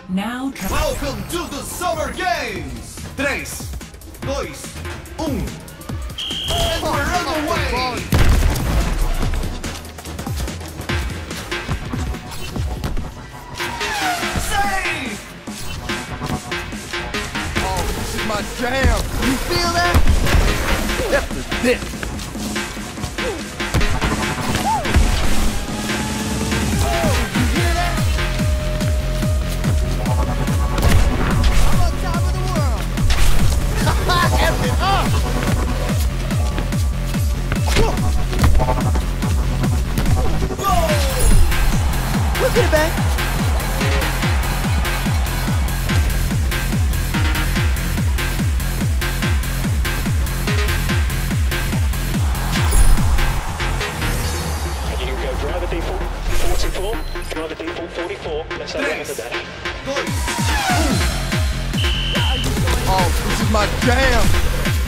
Now Welcome to the Summer Games! 3, 2, 1. And we're underway! Save! Oh, this is my jam! You feel that? After this! Look at it, back. You can go driver default 44, driver default 44. Let's have a look at the dash. Oh, this is my jam!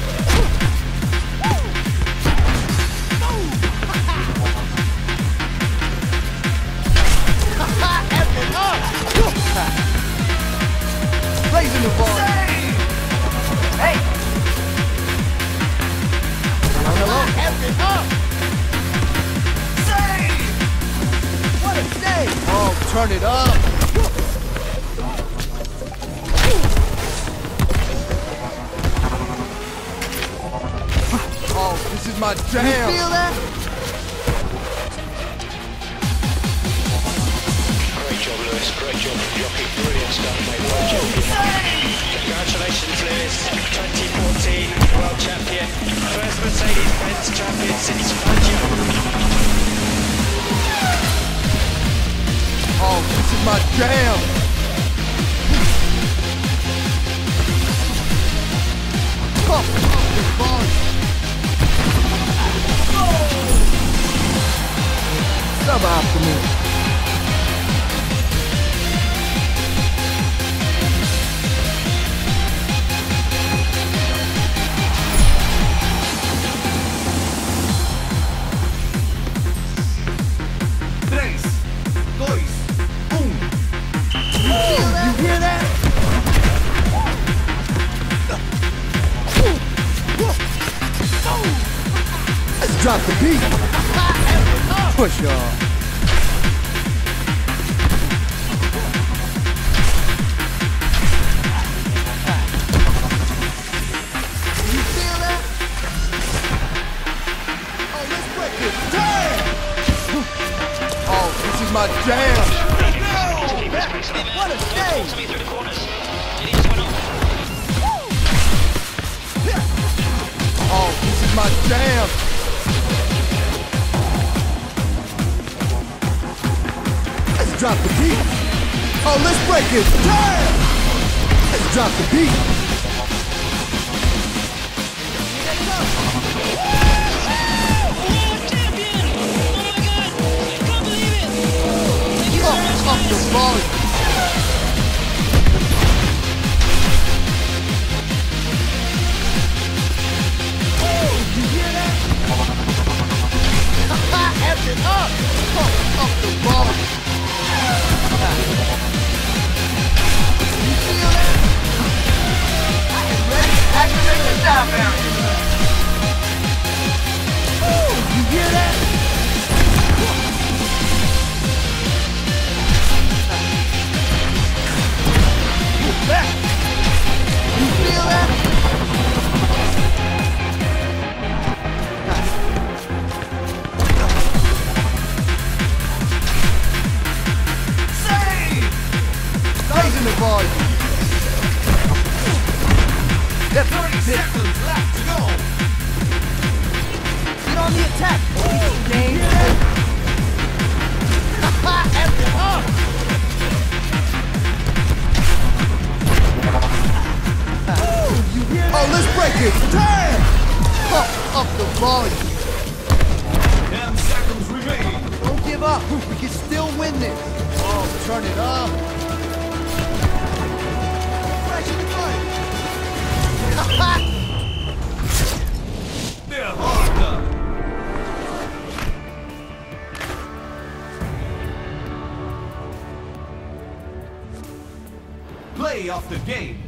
Raising the bar. Hey! Hello? F it up! What a save! Oh, turn it up! Oh, this is my jam! You feel that? Great job, Lewis. Great job from Jockey. Brilliant stuff, mate. Well job. Congratulations, Lewis. 2014 World Champion. First Mercedes-Benz champion since Fangio. Oh, this is my jam! Sub optimal. You hear that? Let's drop the beat. Push y'all. You feel that? Oh, let's break it. Damn! Oh, this is my jam. What a save! Oh, this is my jam. Let's drop the beat. Oh, let's break it. Damn! Let's drop the beat. Up the volume. You hear that? F it up! Up the volume. You feel that? I am ready to activate the sound barrier. You hear that? You feel that? Raising the volume. That's 30 seconds left to go. Get on the attack! Game. F it up! You hear that? Oh, let's break it. Damn! Up the volume. 10 seconds remaining. Don't give up. We can still win this. Oh, turn it up. Fresh and fun. They're hard done. the game.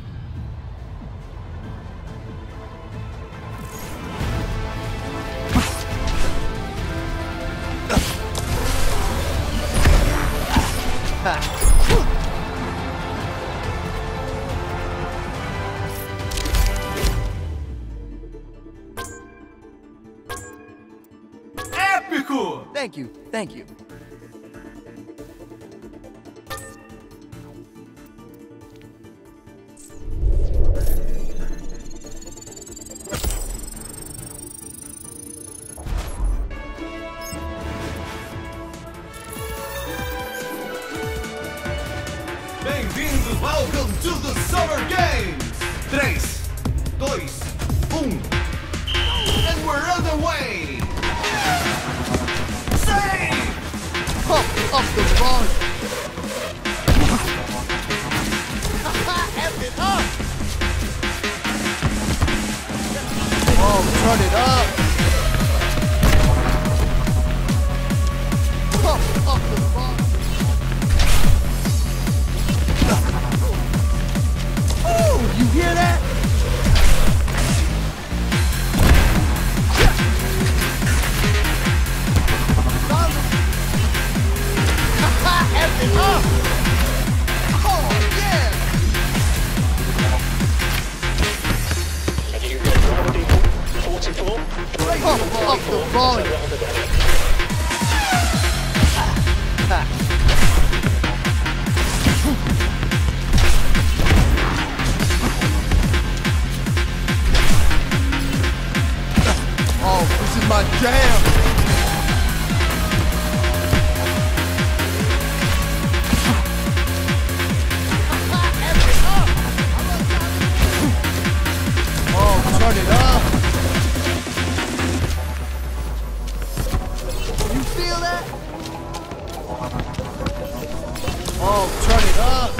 Épico! Thank you, thank you. Bem-vindos, welcome to the Summer Games! 3, 2, 1, and we're underway! Save! Pump up the volume. F it up. Oh, turn it up. Pump up the volume. Oh, you hear that? F it up. Oh, yeah. And you get driver default 44. Pump up the volume. Oh, this is my jam. Oh, turn it up. You feel that? Oh, turn it up.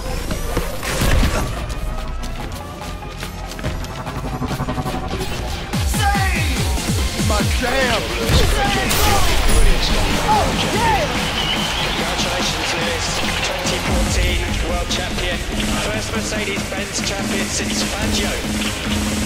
My jam! Oh, yeah! Congratulations, Lewis. 2014 World Champion. First Mercedes-Benz champion since Fangio.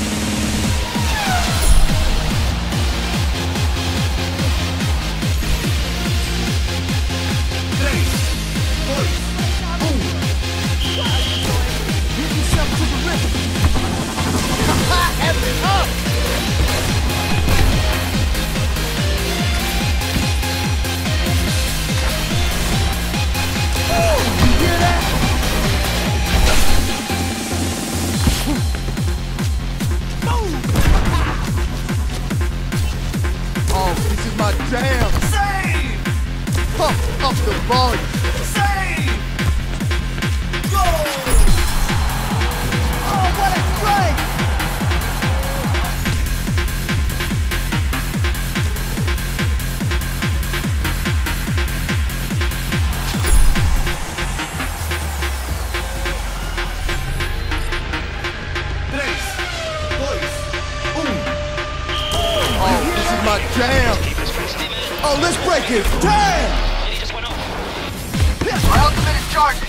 Get yourself to the rhythm. F it up! Oh, you hear that? Oh, this is my jam. Save! Pump up the volume. Save! Go! Oh, what a strike! My jam! Oh, let's break it! Damn! Our ultimate is charging.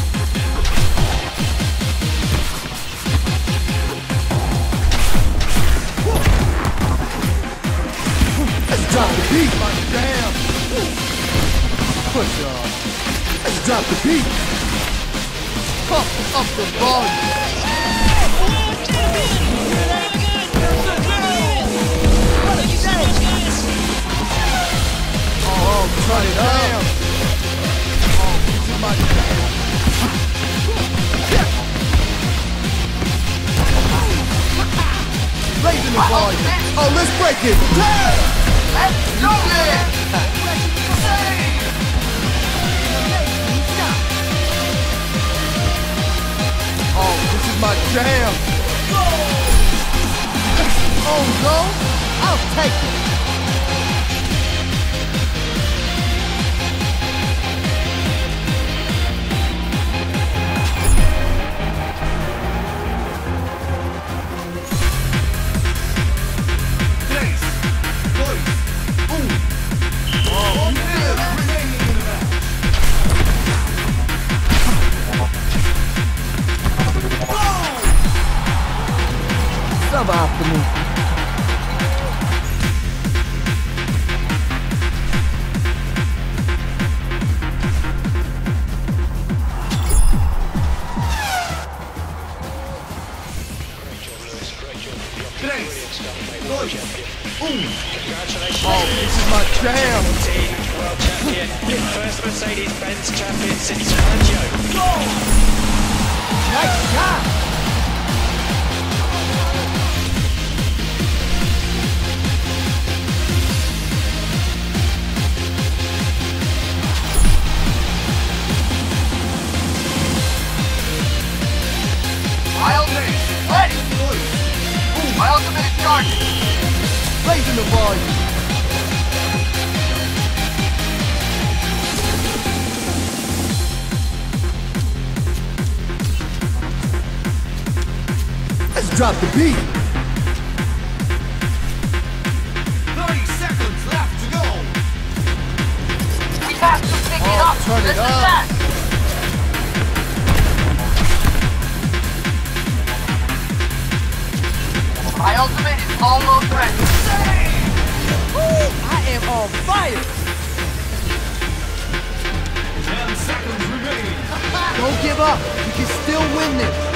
Let's drop the beat! My jam! Push on. Let's drop the beat! Pump up the volume! Oh, turn it up! Oh, this is my jam! Raising the volume! Oh, let's break it! Damn! Let's do this! Oh, this is my jam! Oh, no! I'll take it! suboptimal. Congratulations. Oh, this is my jam. World champion, first Mercedes-Benz champion since Fangio. Nice job. Miles, ready. My ultimate is charging. Raising the volume. Let's drop the beat. 30 seconds left to go. We have to pick it up. Turn it Listen up. back. My ultimate is almost ready. I am on fire. 10 seconds remaining. Don't give up. We can still win this.